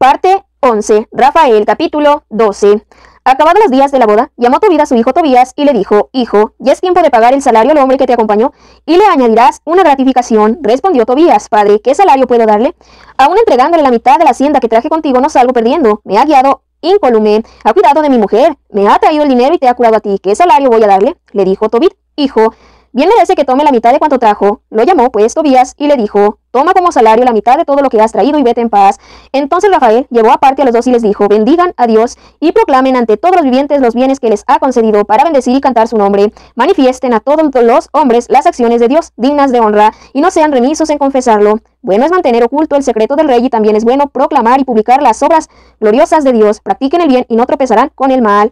Parte 11. Rafael, capítulo 12. Acabados los días de la boda, llamó Tobit a su hijo Tobías y le dijo: Hijo, ya es tiempo de pagar el salario al hombre que te acompañó, y le añadirás una gratificación. Respondió Tobías: Padre, ¿qué salario puedo darle? Aún entregándole la mitad de la hacienda que traje contigo no salgo perdiendo. Me ha guiado incólume, ha cuidado de mi mujer, me ha traído el dinero y te ha curado a ti. ¿Qué salario voy a darle? Le dijo Tobit: Hijo, bien merece que tome la mitad de cuanto trajo. Lo llamó pues Tobías y le dijo: Toma como salario la mitad de todo lo que has traído y vete en paz. Entonces Rafael llevó aparte a los dos y les dijo: Bendigan a Dios y proclamen ante todos los vivientes los bienes que les ha concedido para bendecir y cantar su nombre. Manifiesten a todos los hombres las acciones de Dios dignas de honra y no sean remisos en confesarlo. Bueno es mantener oculto el secreto del rey y también es bueno proclamar y publicar las obras gloriosas de Dios. Practiquen el bien y no tropezarán con el mal.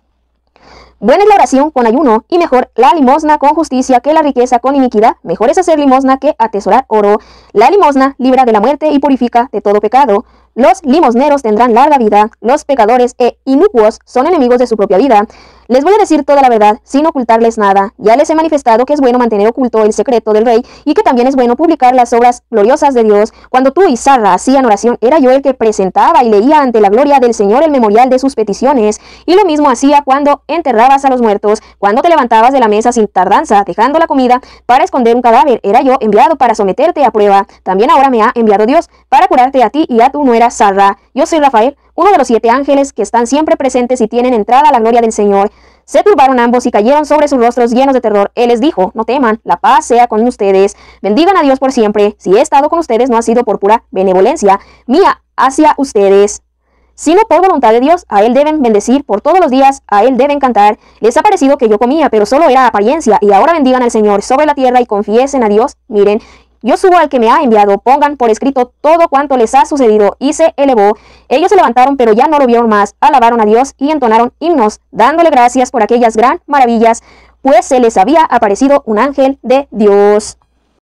Buena es la oración con ayuno, y mejor la limosna con justicia que la riqueza con iniquidad. Mejor es hacer limosna que atesorar oro. La limosna libra de la muerte y purifica de todo pecado. Los limosneros tendrán larga vida. Los pecadores e inicuos son enemigos de su propia vida. Les voy a decir toda la verdad, sin ocultarles nada. Ya les he manifestado que es bueno mantener oculto el secreto del rey, y que también es bueno publicar las obras gloriosas de Dios. Cuando tú y Sarra hacían oración, era yo el que presentaba y leía ante la gloria del Señor el memorial de sus peticiones. Y lo mismo hacía cuando enterrabas a los muertos, cuando te levantabas de la mesa sin tardanza, dejando la comida para esconder un cadáver. Era yo enviado para someterte a prueba. También ahora me ha enviado Dios para curarte a ti y a tu nuera Sarra. Yo soy Rafael, uno de los 7 ángeles que están siempre presentes y tienen entrada a la gloria del Señor. Se turbaron ambos y cayeron sobre sus rostros llenos de terror. Él les dijo: No teman, la paz sea con ustedes. Bendigan a Dios por siempre. Si he estado con ustedes no ha sido por pura benevolencia mía hacia ustedes, sino por voluntad de Dios. A Él deben bendecir por todos los días, a Él deben cantar. Les ha parecido que yo comía, pero solo era apariencia, y ahora bendigan al Señor sobre la tierra y confiesen a Dios. Miren, yo subo al que me ha enviado. Pongan por escrito todo cuanto les ha sucedido. Y se elevó. Ellos se levantaron, pero ya no lo vieron más. Alabaron a Dios y entonaron himnos, dándole gracias por aquellas gran maravillas, pues se les había aparecido un ángel de Dios.